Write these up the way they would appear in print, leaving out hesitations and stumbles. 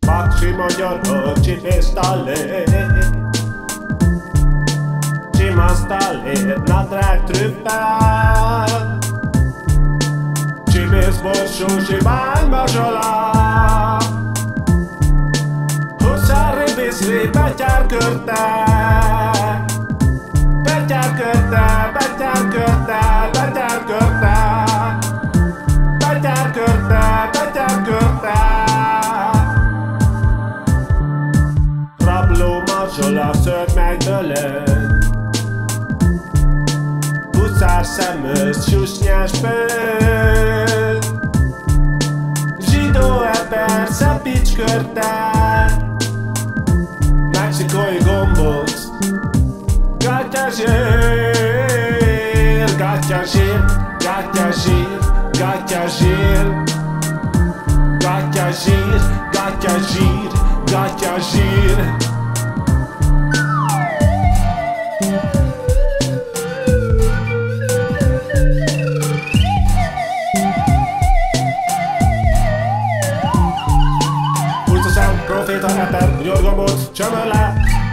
paksimogyoró, csibésztallér, csimasztallér, nadrágtrüffel, csibészborsó, zsiványmazsola, huszárribizli, betyárkörte-e, betyárkörte-e, betyárkörte-e, betyárkörte-e, betyárkörte-e, betyárkörte-e, rablómazsola, szőrmeggy, bölönc, huszárszemölcs, susnyáspö-öc, zsidóeper, szepicskörte, mexikói gombóc, gatyazsír, gatyazsír, gatyazsír, gatyazsír, gatyazsír, gatyazsír, gatyazsír. Búzaszem, prófétaeper, hunyorgombóc, csömbörle-e,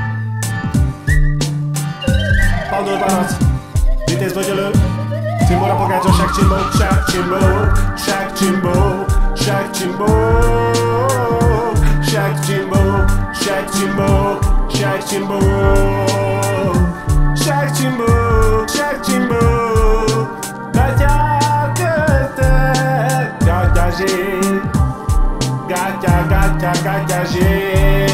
pandúrbarack, vitézbögyölő, cimbóra pogácsa, seggcsimbók, seggcsimbók, seggcsimbók, seggcsimbók, seggcsimbók, seggcsimbók, seggcsimbók, seggcsimbók, seggcsimbók, betyárkörte-e, gatyazsír, gatyazsír.